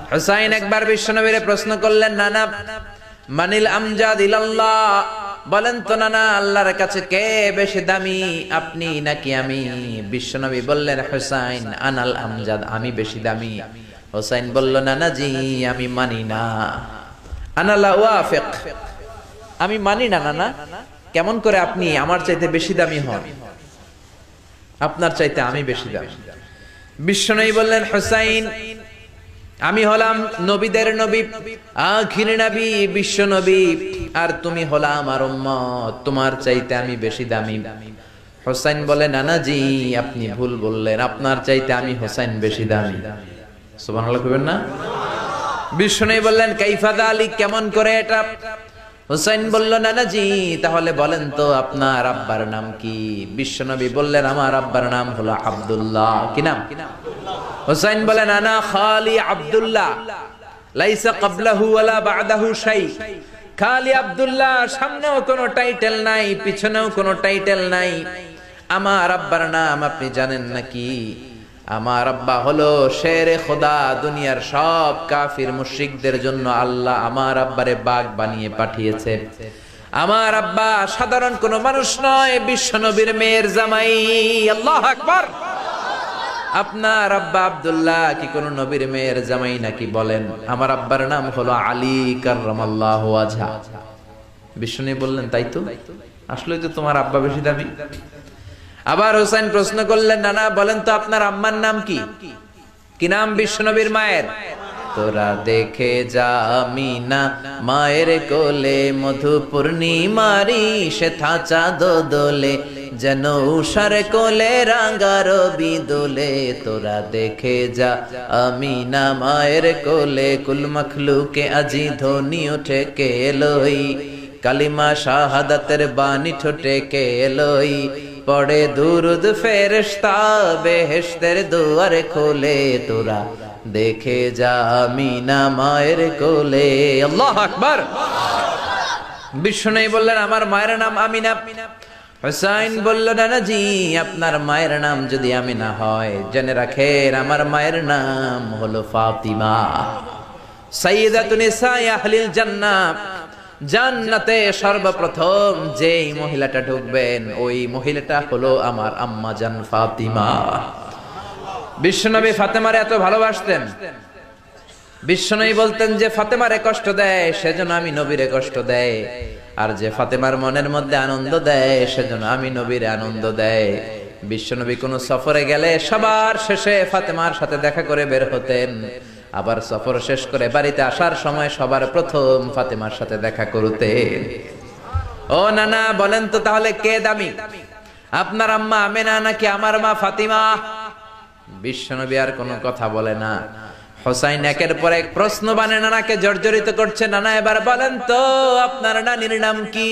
হুসাইন একবার বিশ্বনবীরে প্রশ্ন করলেন, নানা মানিল আমজাদ ইলাল্লাহ, বলেন তো নানা আল্লাহর কাছে কে বেশি দামি, আপনি নাকি আমি? বিশ্বনবী বললেন, হুসাইন আনাল আমজাদ, আমি বেশি দামি। হুসাইন বলল, নানা জি আমি মানি না, আনা লা ওয়াফিক, আমি মানি না নানা। কেমন করে আপনি আমার চাইতে বেশি দামি হন? আপনার চাইতে আমি বেশি দামি। বিশ্বনবী বললেন, হুসাইন আমি হলাম নবীদের নবী, আখির নবী বিশ্ব নবী, আর তুমি হলা আমার উম্মত, তোমার চাইতে আমি বেশি দামি। হুসাইন বলে, নানা জি আপনি ভুল বললেন, আপনার চাইতে আমি হুসাইন বেশি দামি। সুবহানাল্লাহ কইবেন না? বিশ্বনবী বললেন, কাইফা যালিক, কেমন করে এটা? হুসাইন বলল, নানা জি তাহলে বলেন তো আপনার আব্বার নাম কি? বিশ্বনবী বললেন, আমার আব্বার নাম হলো আব্দুল্লাহ। কি নাম? হুসাইন বলেন, আনা খালি আব্দুল্লাহ, লাইসা ক্বাবলাহু ওয়ালা বা'দাহু শাই। খালি আব্দুল্লাহ, সামনেও কোনো টাইটেল নাই, পিছনেও কোনো টাইটেল নাই। আমার আব্বার নাম আপনি জানেন নাকি? আমার আব্বা হলো শেরে খোদা, দুনিয়ার সব কাফির মুশরিকদের জন্য আল্লাহ আমার আব্বারে বাগ বানিয়ে পাঠিয়েছে। আমার আব্বা সাধারণ কোনো মানুষ নয়, বিশ্বনবীর মেয়ের জামাই। আল্লাহু আকবার। আপনার আব্বা আব্দুল্লাহ কি কোন নবীর মেয়ের জামাই নাকি? বলেন। আমার আব্বার নাম হলো আলী কাররামাল্লাহু ওয়াজহা। বিশ্বনবী বললেন, তাই তো, আসলে তো তোমার আব্বা বেশি দামি। আবার হুসাইন প্রশ্ন করলেন, নানা বলেন তো আপনার আম্মার নাম কি? কি নাম বিশ্বনবীর মায়ের? তোরা দেখে যা আমিনা মায়ের কোলে, মধু পূর্ণিমারি সেথা চাঁদ দোলে, যেন উষার কোলে রাঙা রবি দোলে। তোরা দেখে যা আমিনা মায়ের কোলে, কুল মখলুকে আজি ধ্বনি ওঠে কে এলোই, কালিমা শাহাদাতের বাণী ঠোঁটে কে এলোই, পড়ে দুরুদ ফেরেশতা বেহেশতের দুয়ার খোলে। তোরা দেখে যা আমিনা মায়ের কোলে। আল্লাহু আকবার। বিশ্বনবী বললেন, আমার মায়ের নাম আমিনা। হুসাইন বলল, নানা জি আপনার মায়ের নাম যদি আমিনা হয়, জেনে রাখেন আমার মায়ের নাম হলো ফাতিমা, সাইয়্যিদাতুন নিসাই আহলিল জান্নাহ। জান্নাতে সর্বপ্রথম যেই মহিলাটা ঢুকবেন, ওই মহিলাটা হলো আমার আম্মা জান ফাতিমা। বিশ্বনবী ফাতেমারে এত ভালোবাসতেন, বিশ্বনবী বলতেন যে ফাতেমারে কষ্ট দেয় সেজন্য আমি নবীরে কষ্ট দেয়, আর যে ফাতেমার মনের মধ্যে আনন্দ দেয় সেজন্য আমি নবীরে আনন্দ দেয়। বিশ্বনবী কোন সফরে গেলে সবার শেষে ফাতেমার সাথে দেখা করে বের হতেন, আবার সফর শেষ করে বাড়িতে আসার সময় সবার প্রথম ফাতেমার সাথে দেখা করতেন। ও নানা বলেন তো তাহলে কে দামি, আপনার আম্মা আমেনা নাকি আমার মা ফাতিমা? বিশ্বনবী আর কোনো কথা বলে না। হুসাইন একের পর এক প্রশ্ন বানে নানাকে জর্জরিত করছে। নানা এবার বলেন তো আপনার নানির নাম কি?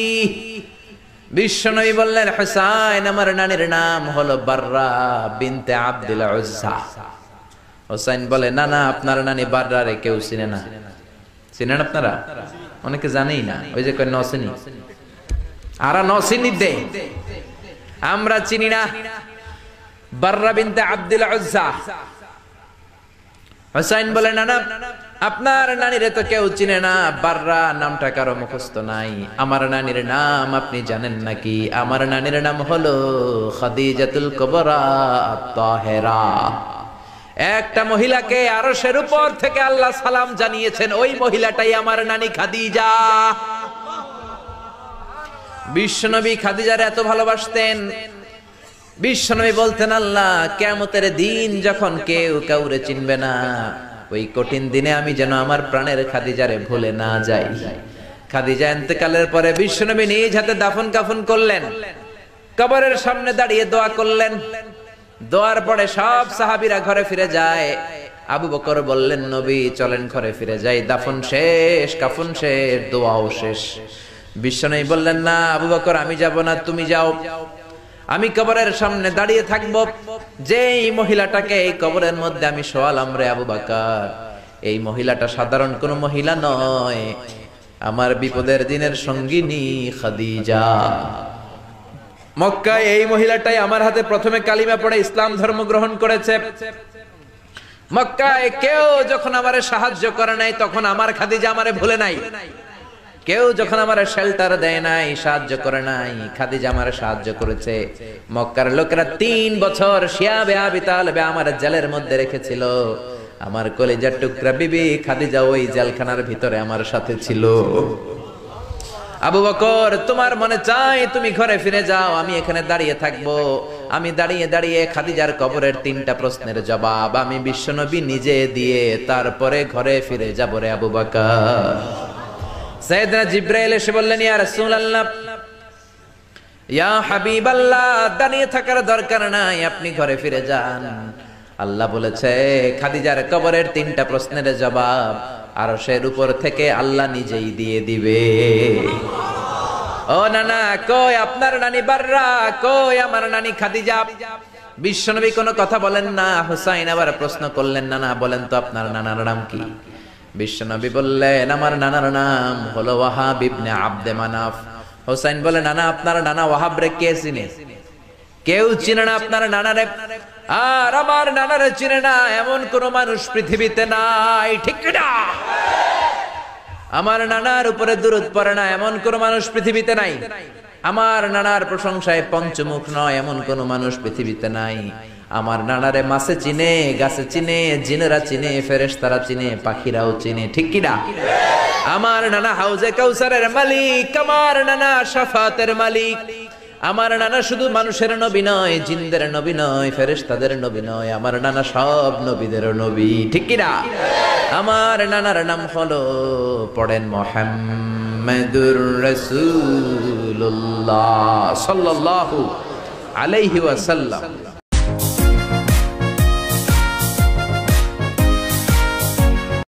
বিশ্বনবী বললেন, হুসাইন আমার নানির নাম হলো বাররা বিনতে আব্দুল উজ্জা। হুসাইন বলে, নানা আপনার নানি বাররা রে কেউ চিনে না। চিনেন আপনারা? অনেকে জানেই না, ওই যে কয় নসিনি, আরা নসিনি দে, আমরা চিনি না বাররা বিনতে আব্দুল উজ্জা। হুসাইন বলে, নানা আপনার নানিরে তো কেউ চিনে না, বাররা নামটা কারো মুখস্থ নাই। আমার নানির নাম আপনি জানেন নাকি? আমার নানির নাম হলো খাদিজাতুল কুবরা আত-তাহেরা। একটা মহিলাকে আরশের উপর থেকে আল্লাহ সালাম জানিয়েছেন, ওই মহিলাটাই আমার নানি খাদিজা। বিশ্বনবী খাদিজারে এত ভালোবাসতেন, বিশ্বনবী বলতেন, আল্লাহ কিয়ামতের দিন যখন কেউ কাউরে চিনবে না, ওই কঠিন দিনে আমি যেন আমার প্রাণের খাদিজারে ভুলে না যাই। খাদিজা ইন্তেকালের পরে বিশ্বনবী নিজ হাতে দাফন কাফন করলেন, কবরের সামনে দাঁড়িয়ে দোয়া করলেন। দোয়ার পরে সব সাহাবীরা ঘরে ফিরে যায়। আবু বকর বললেন, নবী চলেন ঘরে ফিরে যাই, দাফন শেষ, কাফন শেষ, দোয়াও শেষ। বিশ্বনবী বললেন, না আবু বকর আমি যাব না, তুমি যাও, আমি কবরের সামনে দাঁড়িয়ে থাকব। যেই মহিলাটাকে এই কবরের মধ্যে আমি শোয়ালাম রে আবু বকর, এই মহিলাটা সাধারণ কোন মহিলা নয়, আমার বিপদের দিনের সঙ্গিনী খাদিজা। মক্কায় এই মহিলাটাই আমার হাতে প্রথমে কালিমা পড়ে ইসলাম ধর্ম গ্রহণ করেছে। মক্কায় কেউ যখন আমারে সাহায্য করে নাই তখন আমার খাদিজা আমারে ভুলে নাই। কেউ যখন আমারে শেল্টার দেয় নাই, সাহায্য করে নাই, খাদিজা আমারে সাহায্য করেছে। মক্কার লোকেরা 3 বছর শিয়াবে আবি তালেবে আমার জেলের মধ্যে রেখেছিল। আমার কলিজার টুকরা বিবি খাদিজা ওই জেলখানার ভিতরে আমার সাথে ছিল। আবু বকর, তোমার মনে চায় তুমি ঘরে ফিরে যাও, আমি এখানে দাঁড়িয়ে থাকবো। আমি দাঁড়িয়ে দাঁড়িয়ে খাদিজার কবরের 3টা প্রশ্নের জবাব আমি বিশ্বনবী নিজে দিয়ে তারপরে ঘরে ফিরে যাব রে আবু বকর। সাইয়েদনা জিবরাইল এসে বললেন, ইয়া রাসূলুল্লাহ, ইয়া হাবিবাল্লাহ, দাঁড়িয়ে থাকার দরকার নাই, আপনি ঘরে ফিরে যান। আল্লাহ বলেছে খাদিজার কবরের 3টা প্রশ্নের জবাব আরশের উপর থেকে আল্লাহ নিজেই দিয়ে দিবে। ও নানা, কই আপনার নানি বাররা, কই আমার নানি খাদিজা? বিশ্বনবী কোনো কথা বলেন না। হুসাইন আবার প্রশ্ন করলেন, নানা বলেন তো আপনার নানার নাম কি? বিশ্বনবী বললেন, আমার নানার নাম হলো ওয়াহাব ইবনে আব্দে মানাফ। হুসাইন বলে, নানা আপনার নানা ওয়াহাব রে কে চিনে? কেউ চিনে না আপনার নানারে। আর আমার নানারে চিনে না এমন কোন মানুষ পৃথিবীতে নাই, ঠিক না? আমার নানার উপরে দুরূদ পড়ে না এমন কোন মানুষ পৃথিবীতে নাই। আমার নানার প্রশংসায় পঞ্চমুখ নয় এমন কোন মানুষ পৃথিবীতে নাই। আমার নানারে মাছে চিনে, গাছে চিনে, জিনেরা চিনে, ফেরেশতারা চিনে, পাখিরাও চিনে, ঠিক কি না? আমার নানা হাউজে কাউসারের মালিক, আমার নানা শাফাতের মালিক। আমার নানা শুধু মানুষের নবী নয়, জিনদের নবী নয়, ফেরেশতাদের নবী নয়, আমার নানা সব নবীদের নবী, ঠিক কি না? আমার নানার নাম হলো, পড়েন, মুহাম্মাদুর রাসূলুল্লাহ সাল্লাল্লাহু আলাইহি ওয়াসাল্লাম।